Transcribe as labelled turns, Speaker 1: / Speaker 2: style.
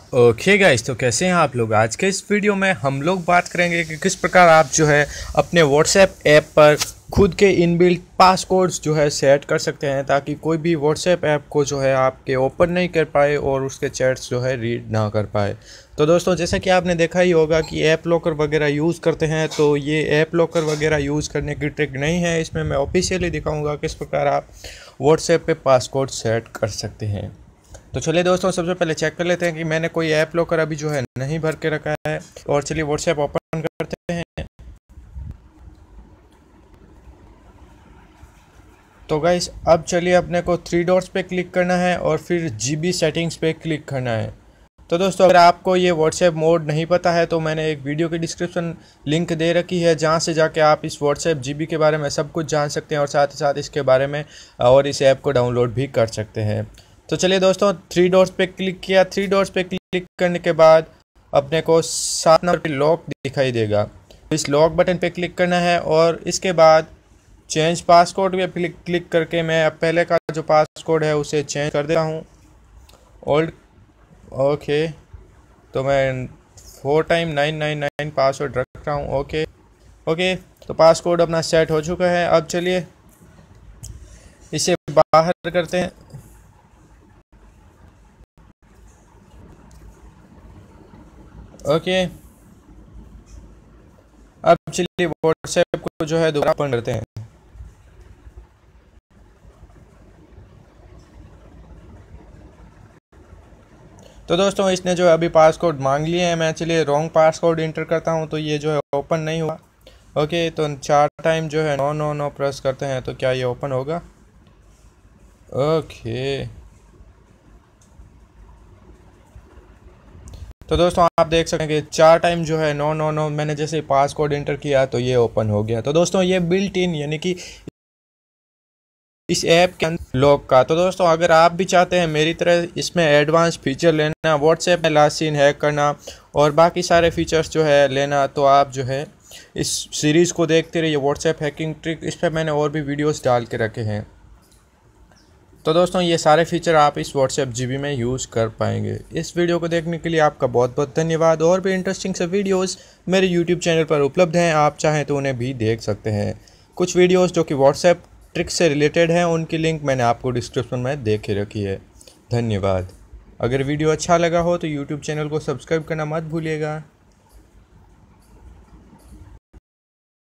Speaker 1: Okay guys, तो कैसे हैं आप लोग। आज के इस वीडियो में हम लोग बात करेंगे कि किस प्रकार आप जो है अपने व्हाट्सएप ऐप पर खुद के इनबिल्ट पासकोड्स जो है सेट कर सकते हैं, ताकि कोई भी व्हाट्सएप ऐप को जो है आपके ओपन नहीं कर पाए और उसके चैट्स जो है रीड ना कर पाए। तो दोस्तों, जैसा कि आपने देखा ही होगा कि ऐप लॉकर वगैरह यूज़ करते हैं, तो ये ऐप लॉकर वगैरह यूज़ करने की ट्रिक नहीं है। इसमें मैं ऑफिशियली दिखाऊंगा किस प्रकार आप व्हाट्सएप पे पासकोड सेट कर सकते हैं। तो चलिए दोस्तों, सबसे पहले चेक कर लेते हैं कि मैंने कोई ऐप लॉकर अभी जो है नहीं भर के रखा है। और चलिए व्हाट्सएप ओपन करते हैं। तो गाइस, अब चलिए अपने को थ्री डॉट्स पे क्लिक करना है और फिर जीबी सेटिंग्स पे क्लिक करना है। तो दोस्तों, अगर आपको ये व्हाट्सएप मोड नहीं पता है तो मैंने एक वीडियो की डिस्क्रिप्शन लिंक दे रखी है, जहाँ से जाके आप इस व्हाट्सएप जीबी के बारे में सब कुछ जान सकते हैं और साथ ही साथ इसके बारे में और इस ऐप को डाउनलोड भी कर सकते हैं। तो चलिए दोस्तों, थ्री डॉट्स पे क्लिक किया। थ्री डॉट्स पे क्लिक करने के बाद अपने को 7 नंबर पे लॉक दिखाई देगा। इस लॉक बटन पे क्लिक करना है और इसके बाद चेंज पासकोड पे क्लिक करके मैं अब पहले का जो पासकोड है उसे चेंज कर देता हूँ। ओल्ड ओके, तो मैं 4 टाइम 999 पासवर्ड रख रहा हूँ। ओके ओके, तो पासकोड अपना सेट हो चुका है। अब चलिए इसे बाहर करते हैं। ओके, अब चलिए व्हाट्सएप को जो है दोबारा ओपन करते हैं। तो दोस्तों, इसने जो है अभी पासकोड मांग लिए हैं। मैं चलिए रॉन्ग पासकोड इंटर करता हूं, तो ये जो है ओपन नहीं हुआ। ओके, तो 4 टाइम जो है 999 प्रेस करते हैं, तो क्या ये ओपन होगा। ओके, तो दोस्तों आप देख सकते हैं कि 4 टाइम जो है 999 मैंने जैसे पासकोड इंटर किया तो ये ओपन हो गया। तो दोस्तों, ये बिल्ट इन यानी कि इस ऐप के अंदर लॉक का। तो दोस्तों, अगर आप भी चाहते हैं मेरी तरह इसमें एडवांस फीचर लेना, व्हाट्सएप में लास्ट सीन हैक करना और बाकी सारे फीचर्स जो है लेना, तो आप जो है इस सीरीज़ को देखते रहिए, व्हाट्सएप हैकिंग ट्रिक। इस पर मैंने और भी वीडियोस डाल के रखे हैं। तो दोस्तों, ये सारे फीचर आप इस व्हाट्सएप जीबी में यूज़ कर पाएंगे। इस वीडियो को देखने के लिए आपका बहुत बहुत धन्यवाद। और भी इंटरेस्टिंग से वीडियोस मेरे यूट्यूब चैनल पर उपलब्ध हैं, आप चाहें तो उन्हें भी देख सकते हैं। कुछ वीडियोस जो कि व्हाट्सएप ट्रिक से रिलेटेड हैं, उनकी लिंक मैंने आपको डिस्क्रिप्शन में दे के रखी है। धन्यवाद। अगर वीडियो अच्छा लगा हो तो यूट्यूब चैनल को सब्सक्राइब करना मत भूलिएगा।